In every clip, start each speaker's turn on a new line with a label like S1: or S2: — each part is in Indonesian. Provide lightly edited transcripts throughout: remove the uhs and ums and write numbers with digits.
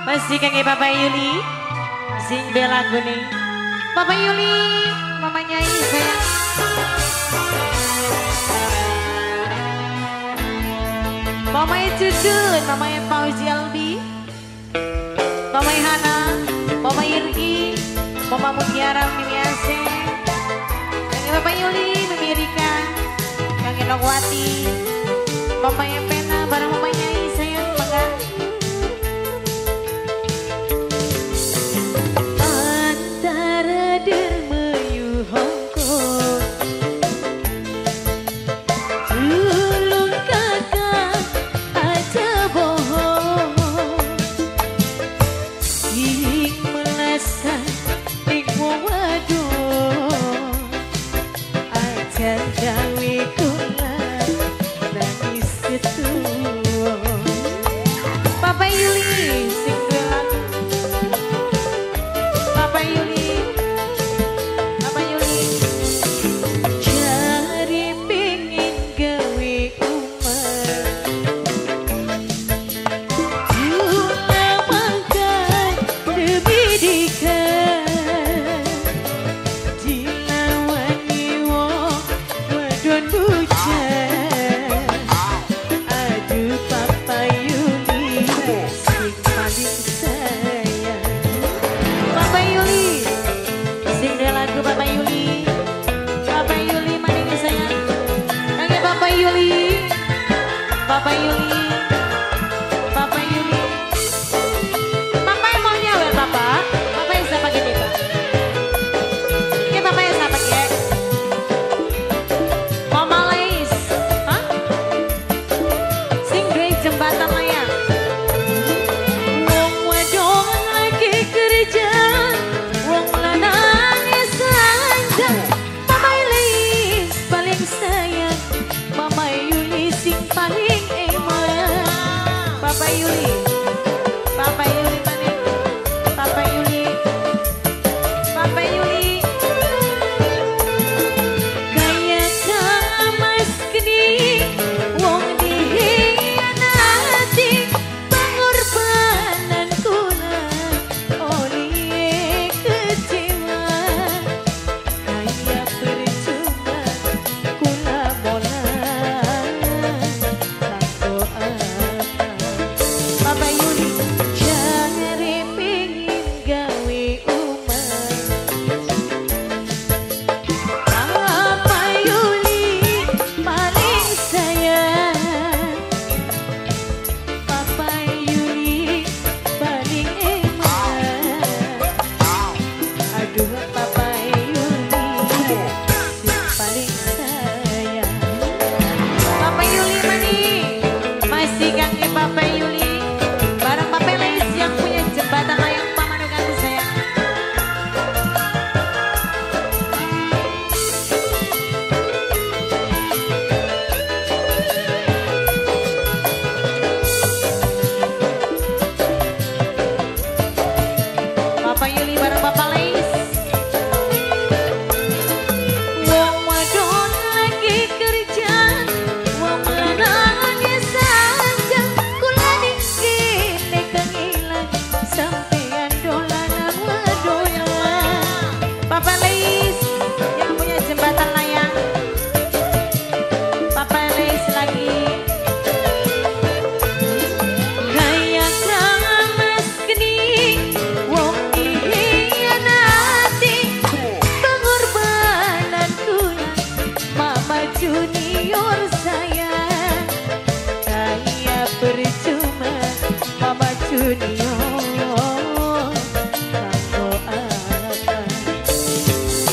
S1: Masih kangge Papa Yuli sing bela nih. Papa Yuli, Mama Nyai sayang. Mama Cucun, Mama Fauzi Albi, Mama Hana, Mama Irgi, Mama Mutiara Mimi Aseng, kangge Papa Yuli, Mimi Rika, kangge Nokwati, Mama Pena bareng Mama Nyai sayang mangga. Papa Yuli sing lagu. Papa Yuli, Papa Yuli. Cari pengin gawe umar, Juna makan demi dikan, dilawani wong wadon bujang. Aduh Papa Yuli sing paling sayang. Papa Yuli sing lagu Papa Yuli. Papa Yuli maning sayang. Kangge Papa Yuli. Papa Yuli. Papa Yuli. Papa yang mau nyawer Papa. Papa yang siapa gini Pak? Oke Papa yang siapa gini? Mama Lais. Hah? Sing duwe jembatan layang. Wong wadon lagi kerja, wong lanang saja. Mama Lais paling sayang, Mama Yuli sing paling emang. Papa Yuli, Papa Yuli maning, Papa Yuli, Papa Yuli. Gaya kamas geni, wong dihianati, pengorbanan kuna oleh kecewa. Kaya percuma kula molan, kanggo apa? Papa Yuli jare pengin gawe umar. Papa Yuli paling sayang, Papa Yuli paling emang. Aduh Papa Yuli sing paling sayang. Papa Yuli maning masih kangge Papa Yuli bareng Papa Lais yang punya jembatan layang Pamanukan sayang. Papa Yuli bareng Papa Lais. Wong wadon lagi kerja, wong lanang saja. Kula dikene kangilan sampean dolanan wadoyan. Papa Lais yang punya jembatan layang. Papa Lais lagi. Gaya kamas geni, wong dihianati, pengorbanan kuna Mama Junior sayang. Kaya percuma Mama Junior, kanggo apa?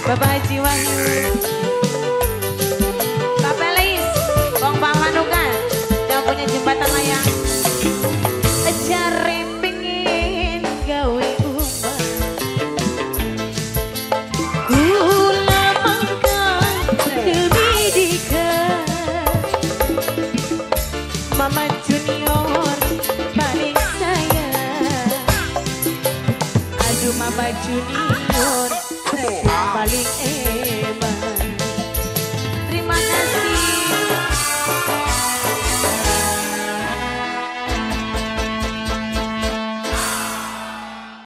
S1: Bapak Haji Wahyu, Bapak Leis, Bang Pamanukan, yang punya jembatan layang. Jare pengen gawe umah, kula mangka demi dika. Mama Junior paling sayang, aduh Mama Junior paling